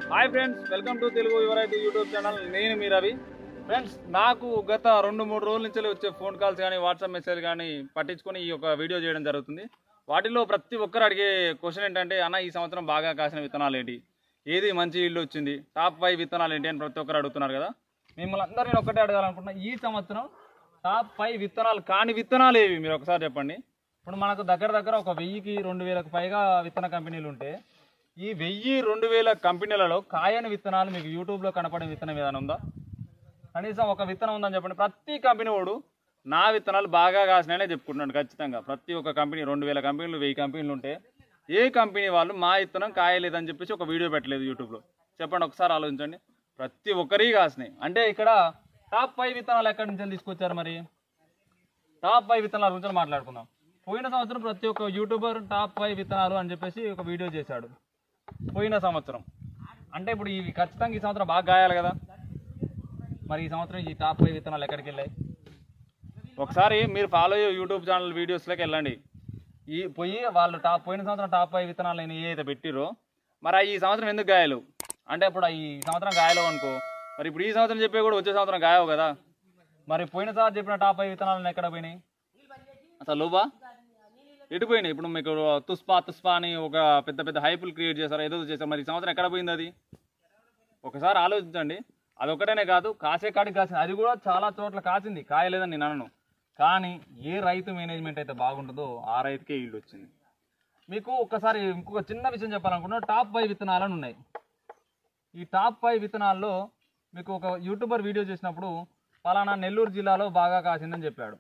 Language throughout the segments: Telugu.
Hi friends, welcome to Telugu Yuvaraithu YouTube channel. నేను మీ రవి. ఫ్రెండ్స్, నాకు గత 2-3 రోజుల నుంచి వచ్చే ఫోన్ కాల్స్ కానీ వాట్సాప్ మెసేజ్ కానీ పట్టించుకొని ఈ యొక్క వీడియో చేయడం జరుగుతుంది. వాటిలో ప్రతి ఒక్కరు అడిగే క్వశ్చన్ ఏంటంటే, అన్న ఈ సంవత్సరం బాగా కాసిన విత్తనాలు ఏంటి, ఏది మంచి ఇల్లు వచ్చింది, టాప్ 5 విత్తనాలు ఏంటి అని ప్రతి ఒక్కరు అడుగుతున్నారు కదా. మిమ్మల్ని అందరూ నేను ఒక్కటే అడగాలనుకుంటున్నా, ఈ సంవత్సరం టాప్ 5 విత్తనాలు కాని విత్తనాలు ఏవి మీరు ఒకసారి చెప్పండి. ఇప్పుడు మనకు దగ్గర ఒక 1000కి 2000కు పైగా విత్తన కంపెనీలు ఉంటే, ఈ 1000-2000 కంపెనీలలో కాయని విత్తనాలు మీకు యూట్యూబ్లో కనపడే విత్తనం ఏదైనా ఉందా? కనీసం ఒక విత్తనం ఉందని చెప్పండి. ప్రతి కంపెనీ వాడు నా విత్తనాలు బాగా కాసినాయనే చెప్పుకుంటున్నాడు ఖచ్చితంగా. ప్రతి ఒక్క కంపెనీ 2000 కంపెనీలు 1000 కంపెనీలు ఉంటే ఏ కంపెనీ వాళ్ళు మా విత్తనం కాయలేదని చెప్పేసి ఒక వీడియో పెట్టలేదు యూట్యూబ్లో? చెప్పండి, ఒకసారి ఆలోచించండి. ప్రతి ఒక్కరికి కాసినాయి. అంటే ఇక్కడ టాప్ 5 విత్తనాలు ఎక్కడి నుంచి తీసుకొచ్చారు? మరి టాప్ 5 విత్తనాల గురించి మాట్లాడుకుందాం. పోయిన సంవత్సరం ప్రతి ఒక్క యూట్యూబర్ టాప్ 5 విత్తనాలు అని చెప్పేసి ఒక వీడియో చేశాడు పోయిన సంవత్సరం. అంటే ఇప్పుడు ఇవి ఖచ్చితంగా ఈ సంవత్సరం బాగా గాయాలి కదా. మరి ఈ సంవత్సరం ఈ టాప్ 5 విత్తనాలు ఎక్కడికి వెళ్ళాయి? ఒకసారి మీరు ఫాలో అయ్యే యూట్యూబ్ ఛానల్ వీడియోస్లోకి వెళ్ళండి. వాళ్ళు పోయిన సంవత్సరం టాప్ 5 విత్తనాలు ఏ అయితే పెట్టిరో, మరి ఈ సంవత్సరం ఎందుకు గాయాలు? అంటే ఇప్పుడు ఈ సంవత్సరం గాయలేవు అనుకో, మరి ఇప్పుడు ఈ సంవత్సరం చెప్పే కూడా వచ్చే సంవత్సరం గాయవు కదా. మరి పోయినసారి చెప్పిన టాప్ 5 విత్తనాలను ఎక్కడ పోయినాయి? అసలు లోబా ఎటు పోయినాయి? ఇప్పుడు మీకు తుస్పా అని ఒక పెద్ద హైపులు క్రియేట్ చేశారు, ఏదో చేశారు. మరి ఈ సంవత్సరం ఎక్కడ పోయింది అది? ఒకసారి ఆలోచించండి. అది ఒకటేనే కాదు, కాసే కాడికి కాసింది. అది కూడా చాలా చోట్ల కాసింది, కాయలేదని నేను అనను. కానీ ఏ రైతు మేనేజ్మెంట్ అయితే బాగుంటుందో ఆ రైతుకే ఈల్డ్ వచ్చింది. మీకు ఒక్కసారి ఇంకొక చిన్న విషయం చెప్పాలనుకున్నా, టాప్ 5 విత్తనాలను ఉన్నాయి. ఈ టాప్ 5 విత్తనాల్లో మీకు ఒక యూట్యూబర్ వీడియో చేసినప్పుడు పలానా నెల్లూరు జిల్లాలో బాగా కాసిందని చెప్పాడు.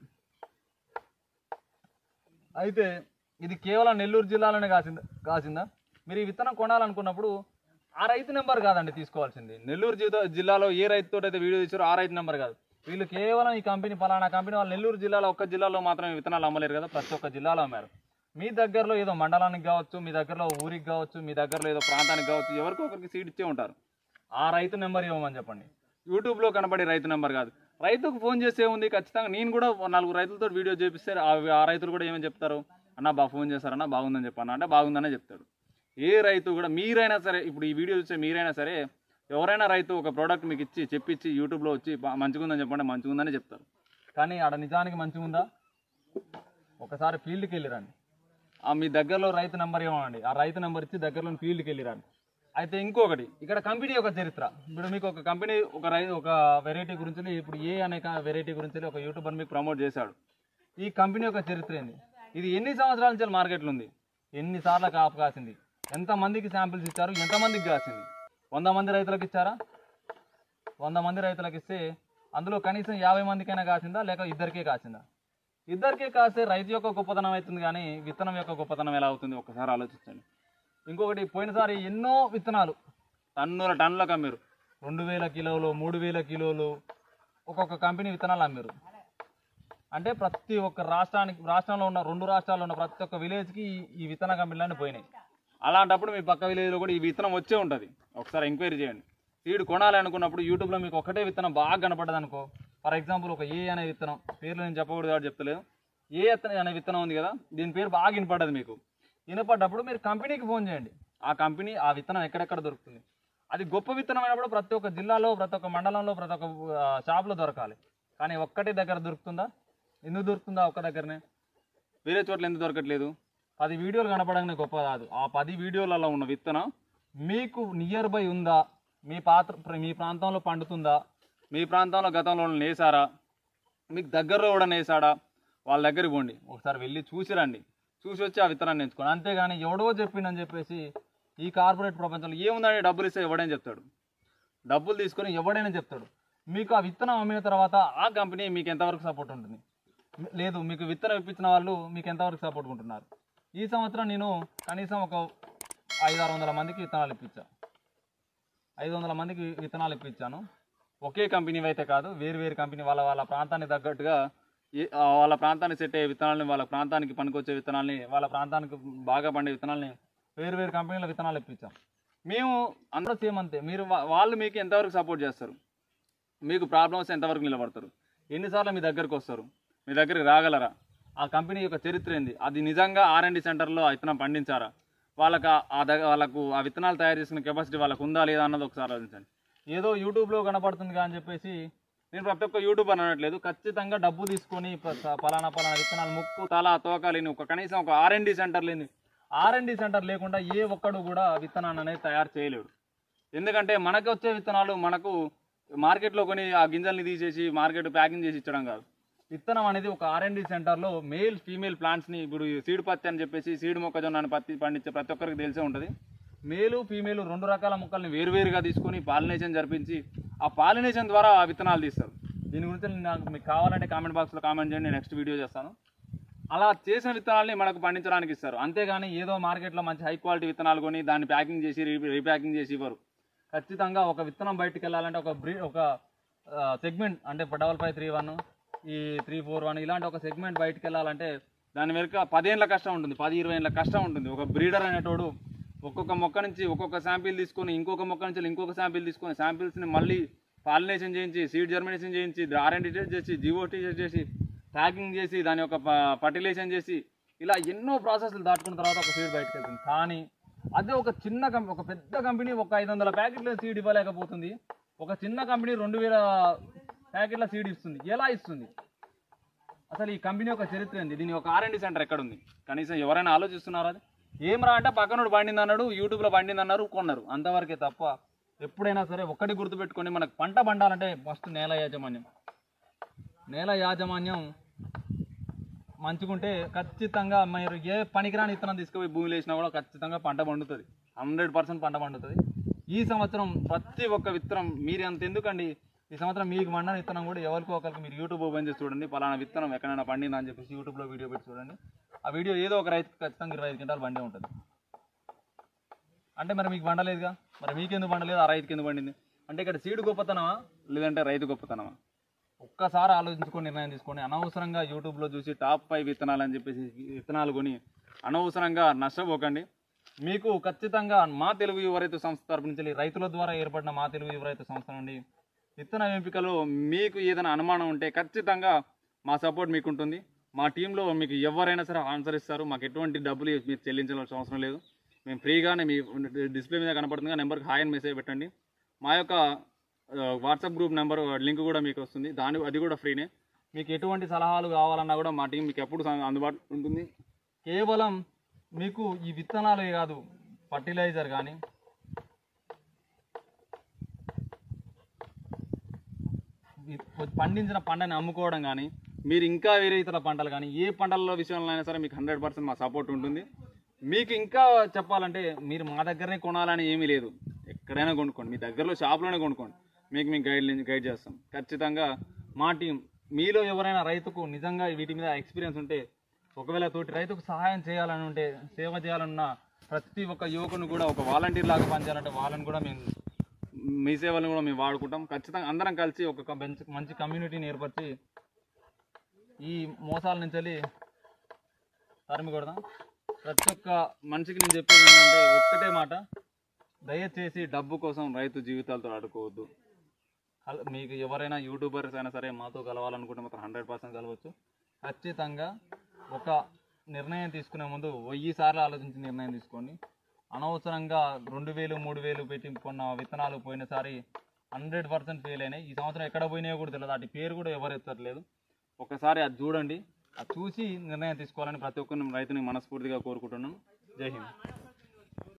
అయితే ఇది కేవలం నెల్లూరు జిల్లాలోనే కాసిందా? మీరు ఈ విత్తనం కొనాలనుకున్నప్పుడు ఆ రైతు నెంబర్ కాదండి తీసుకోవాల్సింది. నెల్లూరు జిల్లాలో ఏ రైతుతో అయితే వీడియో ఇచ్చారో ఆ రైతు నెంబర్ కాదు. వీళ్ళు కేవలం ఈ కంపెనీ పలానా కంపెనీ వాళ్ళు నెల్లూరు జిల్లాలో ఒక్క జిల్లాలో మాత్రమే విత్తనాలు అమ్మలేరు కదా, ప్రతి ఒక్క జిల్లాలో అమ్మారు. మీ దగ్గరలో ఏదో మండలానికి కావచ్చు, మీ దగ్గరలో ఊరికి కావచ్చు, మీ దగ్గరలో ఏదో ప్రాంతానికి కావచ్చు, ఎవరికో ఒకరికి సీడ్ ఇచ్చే ఉంటారు. ఆ రైతు నెంబర్ ఇవ్వమని చెప్పండి. యూట్యూబ్లో కనబడే రైతు నెంబర్ కాదు. రైతుకు ఫోన్ చేసే ఉంది ఖచ్చితంగా. నేను కూడా 4 రైతులతో వీడియో చేపిస్తే ఆ రైతులు కూడా ఏమని చెప్తారు? అన్న ఫోన్ చేస్తారన్నా బాగుందని చెప్పాను అంటే బాగుందనే చెప్తాడు. ఏ రైతు కూడా మీరైనా సరే, ఇప్పుడు ఈ వీడియో చూసే మీరైనా సరే, ఎవరైనా రైతు ఒక ప్రోడక్ట్ మీకు చెప్పించి యూట్యూబ్లో వచ్చి మంచిగుందని చెప్పండి, మంచిగుందని చెప్తారు. కానీ ఆడ నిజానికి మంచిగుందా? ఒకసారి ఫీల్డ్కి వెళ్ళిరండి. మీ దగ్గరలో రైతు నెంబర్ ఇవ్వండి, ఆ రైతు నెంబర్ ఇచ్చి దగ్గరలో ఫీల్డ్కి వెళ్ళిరండి. అయితే ఇంకొకటి, ఇక్కడ కంపెనీ యొక్క చరిత్ర. ఇప్పుడు మీకు ఒక కంపెనీ ఒక వెరైటీ గురించి, ఇప్పుడు ఏ అనే వెరైటీ గురించి ఒక యూట్యూబర్ మీకు ప్రమోట్ చేశాడు. ఈ కంపెనీ యొక్క చరిత్ర ఏంది? ఇది ఎన్ని సంవత్సరాల నుంచి మార్కెట్లో ఉంది, ఎన్నిసార్లు కాపు కాసింది, ఎంతమందికి శాంపిల్స్ ఇచ్చారు, ఎంతమందికి కాసింది? 100 మంది రైతులకు ఇచ్చారా? 100 మంది రైతులకు ఇస్తే అందులో కనీసం 50 మందికైనా కాసిందా, లేక ఇద్దరికే కాసిందా? ఇద్దరికే కాస్తే రైతు యొక్క గొప్పతనం అవుతుంది, కానీ విత్తనం యొక్క గొప్పతనం ఎలా అవుతుంది? ఒకసారి ఆలోచించండి. ఇంకొకటి, పోయినసారి ఎన్నో విత్తనాలు టన్నులకు అమ్మారు. 2000 కిలోలు, 3000 కిలోలు ఒక్కొక్క కంపెనీ విత్తనాలు అమ్మారు. అంటే ప్రతి ఒక్క రాష్ట్రంలో ఉన్న 2 రాష్ట్రాల్లో ఉన్న ప్రతి ఒక్క విలేజ్కి ఈ విత్తన కంపెనీలన్నీ పోయినాయి. అలాంటప్పుడు మీ పక్క విలేజ్లో కూడా ఈ విత్తనం వచ్చే ఉంటుంది. ఒకసారి ఎంక్వైరీ చేయండి. సీడ్ కొనాలి అనుకున్నప్పుడు యూట్యూబ్లో మీకు ఒకటే విత్తనం బాగా కనపడ్డది అనుకో, ఫర్ ఎగ్జాంపుల్ ఒక ఏ అనే విత్తనం, పేర్లు నేను చెప్పకూడదు కాబట్టి చెప్తలేదు. ఏ అనే విత్తనం ఉంది కదా, దీని పేరు బాగా వినపడ్డది మీకు. వినపడ్డప్పుడు మీరు కంపెనీకి ఫోన్ చేయండి. ఆ కంపెనీ ఆ విత్తనం ఎక్కడెక్కడ దొరుకుతుంది. అది గొప్ప విత్తనం అయినప్పుడు ప్రతి ఒక్క జిల్లాలో, ప్రతి ఒక్క మండలంలో, ప్రతి ఒక్క షాప్లో దొరకాలి. కానీ ఒక్కటే దగ్గర దొరుకుతుందా? ఎందుకు దొరుకుతుందా ఒక్క దగ్గరనే? వేరే చోట్ల ఎందుకు దొరకట్లేదు? 10 వీడియోలు కనపడగానే గొప్ప కాదు. ఆ 10 వీడియోలలో ఉన్న విత్తనం మీకు నియర్ బై ఉందా? మీ ప్రాంతంలో పండుతుందా? మీ ప్రాంతంలో గతంలో నేసారా? మీకు దగ్గరలో కూడా నేసాడా? వాళ్ళ దగ్గరికి పోండి, ఒకసారి వెళ్ళి చూసి రండి. చూసి వచ్చి ఆ విత్తనాన్ని ఎంచుకోండి. అంతేగాని ఎవడో చెప్పిందని చెప్పేసి ఈ కార్పొరేట్ ప్రపంచంలో ఏముందని డబ్బులు ఇస్తే ఎవడైనా చెప్తాడు. డబ్బులు తీసుకొని ఎవడైనా చెప్తాడు. మీకు ఆ విత్తనం అమ్మిన తర్వాత ఆ కంపెనీ మీకు ఎంతవరకు సపోర్ట్ ఉంటుంది? లేదు, మీకు విత్తనం ఇప్పించిన వాళ్ళు మీకు ఎంతవరకు సపోర్ట్ ఉంటున్నారు? ఈ సంవత్సరం నేను కనీసం ఒక 500-600 మందికి విత్తనాలు ఇప్పించాను. 500 మందికి విత్తనాలు ఇప్పించాను. ఒకే కంపెనీ అయితే కాదు, వేరు కంపెనీ వాళ్ళ ప్రాంతానికి తగ్గట్టుగా వాళ్ళ ప్రాంతానికి సెట్ అయ్యే విత్తనాలని, వాళ్ళ ప్రాంతానికి పనికొచ్చే విత్తనాలని, వాళ్ళ ప్రాంతానికి బాగా పండే విత్తనాలని వేరు కంపెనీల విత్తనాలు ఇప్పించాం. మేము అందరూ సేమ్ అంతే. వాళ్ళు మీకు ఎంతవరకు సపోర్ట్ చేస్తారు? మీకు ప్రాబ్లమ్స్ ఎంతవరకు నిలబడతారు? ఎన్నిసార్లు మీ దగ్గరకు వస్తారు? మీ దగ్గరికి రాగలరా? ఆ కంపెనీ యొక్క చరిత్ర ఏంది? అది నిజంగా R&D సెంటర్లో విత్తనం పండించారా? వాళ్ళకు ఆ విత్తనాలు తయారు చేసుకునే కెపాసిటీ వాళ్ళకు ఉందా లేదా అన్నది ఒకసారి ఆలోచించండి. ఏదో యూట్యూబ్లో కనపడుతుంది అని చెప్పేసి నేను ప్రతి ఒక్క యూట్యూబర్ అనట్లేదు, ఖచ్చితంగా డబ్బు తీసుకొని పలానా విత్తనాలు ముక్కు తల తోక లేని కనీసం ఒక R&D సెంటర్ లేని R&D సెంటర్ లేకుండా ఏ ఒక్కడు కూడా విత్తనాన్ని అనేది తయారు చేయలేడు. ఎందుకంటే మనకు వచ్చే విత్తనాలు మనకు మార్కెట్లో కొని ఆ గింజల్ని తీసేసి మార్కెట్ ప్యాకింగ్ చేసి ఇచ్చడం కాదు. విత్తనం అనేది ఒక R&D సెంటర్లో మేల్ ఫీమేల్ ప్లాంట్స్ని, ఇప్పుడు సీడ్ పత్తి అని చెప్పేసి సీడ్ మొక్కజొన్న పత్తి పండించే ప్రతి ఒక్కరికి తెలిసే ఉంటుంది. మేలు ఫీమేలు 2 రకాల మొక్కల్ని వేరువేరుగా తీసుకొని పాలినేషన్ జరిపించి ఆ పాలినేషన్ ద్వారా ఆ విత్తనాలు తీస్తారు. దీని గురించి నాకు మీకు కావాలంటే కామెంట్ బాక్స్లో కామెంట్ చేయండి, నెక్స్ట్ వీడియో చేస్తాను. అలా చేసిన విత్తనాలని మనకు పండించడానికి ఇస్తారు. అంతేగాని ఏదో మార్కెట్లో మంచి హై క్వాలిటీ విత్తనాలు కొని దాన్ని ప్యాకింగ్ చేసి రీప్యాకింగ్ చేసి ఇవ్వరు. ఖచ్చితంగా ఒక విత్తనం బయటకు వెళ్ళాలంటే ఒక సెగ్మెంట్ అంటే 5531 ఈ 341 ఇలాంటి ఒక సెగ్మెంట్ బయటకు వెళ్ళాలంటే దాని వెనుక 10 ఏళ్ళ కష్టం ఉంటుంది, 10-20 ఏళ్ళ కష్టం ఉంటుంది. ఒక బ్రీడర్ అనేటోడు ఒక్కొక్క మొక్క నుంచి ఒక్కొక్క శాంపిల్ తీసుకొని ఇంకొక మొక్క నుంచి ఇంకొక శాంపిల్ తీసుకొని శాంపిల్స్ని మళ్ళీ పాలినేషన్ చేయించి సీడ్ జర్మినేషన్ చేయించి R&D టెస్ట్ చేసి GOT టెస్ట్ చేసి ప్యాకింగ్ చేసి దాని యొక్క ఫర్టిలైజేషన్ చేసి ఇలా ఎన్నో ప్రాసెస్లు దాటుకున్న తర్వాత ఒక సీడ్ బయటకు వెళ్తుంది. కానీ అదే ఒక పెద్ద కంపెనీ ఒక 500 ప్యాకెట్ల సీడ్ ఇవ్వలేకపోతుంది. ఒక చిన్న కంపెనీ 2000 ప్యాకెట్ల సీడ్ ఇస్తుంది. ఎలా ఇస్తుంది? అసలు ఈ కంపెనీ యొక్క చరిత్ర ఏంది? దీని ఒక R&D సెంటర్ ఎక్కడ ఉంది? కనీసం ఎవరైనా ఆలోచిస్తున్నారా? అది ఏం రా అంటే పక్కనోడు పండింది అన్నాడు, యూట్యూబ్లో పండింది అన్నారు, కొన్నారు, అంతవరకే తప్ప ఎప్పుడైనా సరే ఒక్కటి గుర్తుపెట్టుకొని మనకు పంట పండాలంటే ఫస్ట్ నేల యాజమాన్యం మంచిగుంటే ఖచ్చితంగా మీరు ఏ పనికిరాని విత్తనం తీసుకుపోయి భూమిలో వేసినా కూడా ఖచ్చితంగా పంట పండుతుంది, 100% పంట పండుతుంది. ఈ సంవత్సరం ప్రతి ఒక్క విత్తనం మీరు అంత ఎందుకండి, ఈ సంవత్సరం మీకు పండిన విత్తనం కూడా ఎవరికో ఒకరికి మీరు యూట్యూబ్ ఓపెన్ చేసి చూడండి, పలానా విత్తనం ఎక్కడైనా పండిందా అని చెప్పేసి యూట్యూబ్లో వీడియో పెట్టి చూడండి. ఆ వీడియో ఏదో ఒక రైతుకి ఖచ్చితంగా 25 క్వింటాలు బండే ఉంటుంది. అంటే మరి మీకు పండలేదుగా, మరి మీకెందుకు పండలేదు, ఆ రైతుకి ఎందుకు పండింది అంటే ఇక్కడ సీడ్ గొప్పతనమా లేదంటే రైతు గొప్పతనమా? ఒక్కసారి ఆలోచించుకొని నిర్ణయం తీసుకొని అనవసరంగా యూట్యూబ్లో చూసి టాప్ 5 విత్తనాలు అని చెప్పేసి విత్తనాలు కొని అనవసరంగా నష్టపోకండి. మీకు ఖచ్చితంగా మా తెలుగు యువ రైతు సంస్థ తరపు నుంచి రైతుల ద్వారా ఏర్పడిన మా తెలుగు యువ రైతు సంస్థ నుండి విత్తన ఎంపికలో మీకు ఏదైనా అనుమానం ఉంటే ఖచ్చితంగా మా సపోర్ట్ మీకు ఉంటుంది. మా టీంలో మీకు ఎవరైనా సరే ఆన్సర్ ఇస్తారు. మాకు ఎటువంటి డబ్బులు మీరు చెల్లించాల్సిన అవసరం లేదు. మేము ఫ్రీగానే మీ డిస్ప్లే మీద కనపడుతుంది నెంబర్కి హాయ్ అని మెసేజ్ పెట్టండి. మా యొక్క వాట్సాప్ గ్రూప్ నెంబర్ లింక్ కూడా మీకు వస్తుంది, అది కూడా ఫ్రీనే. మీకు ఎటువంటి సలహాలు కావాలన్నా కూడా మా టీం మీకు ఎప్పుడు అందుబాటులో ఉంటుంది. కేవలం మీకు ఈ విత్తనాలే కాదు, ఫర్టిలైజర్ కానీ పండించిన పంటని అమ్ముకోవడం కానీ మీరు ఇంకా వేరే ఇతర పంటలు కానీ ఏ పంటల విషయంలో అయినా సరే మీకు 100% మా సపోర్ట్ ఉంటుంది. మీకు ఇంకా చెప్పాలంటే మీరు మా దగ్గరనే కొనాలని ఏమీ లేదు, ఎక్కడైనా కొనుక్కోండి, మీ దగ్గరలో షాప్లోనే కొనుక్కోండి, మీకు గైడ్ చేస్తాం. ఖచ్చితంగా మా టీం మీలో ఎవరైనా రైతుకు నిజంగా వీటి మీద ఎక్స్పీరియన్స్ ఉంటే, ఒకవేళ తోటి రైతుకు సహాయం చేయాలని ఉంటే, సేవ చేయాలన్న ప్రతి ఒక్క యువకుని కూడా ఒక వాలంటీర్ లాగా పనిచేయాలంటే వాళ్ళని కూడా మేము మీ సేవలను కూడా మేము వాడుకుంటాం. ఖచ్చితంగా అందరం కలిసి ఒక మంచి కమ్యూనిటీని ఏర్పరిచి ఈ మోసాల నుంచి వెళ్ళి తరిమి కొడదాం. ప్రతి ఒక్క మనిషికి నేను చెప్పేది ఏంటంటే ఒక్కటే మాట, దయచేసి డబ్బు కోసం రైతు జీవితాలతో ఆడుకోవద్దు. మీకు ఎవరైనా యూట్యూబర్స్ అయినా సరే మాతో కలవాలనుకుంటే మాత్రం 100% కలవచ్చు. ఖచ్చితంగా ఒక నిర్ణయం తీసుకునే ముందు 1000 సార్లు ఆలోచించి నిర్ణయం తీసుకోండి. అనవసరంగా 2000, 3000 పెట్టి కొన్న విత్తనాలు పోయినసారి 100% ఫెయిల్ అయినాయి. ఈ సంవత్సరం ఎక్కడ పోయినాయో కూడా తెలియదు, వాటి పేరు కూడా ఎవరు ఎత్తట్లేదు. ఒకసారి అది చూడండి, అది చూసి నిర్ణయం తీసుకోవాలని ప్రతి ఒక్కరిని రైతుని మనస్ఫూర్తిగా కోరుకుంటున్నాను. జై హింద్.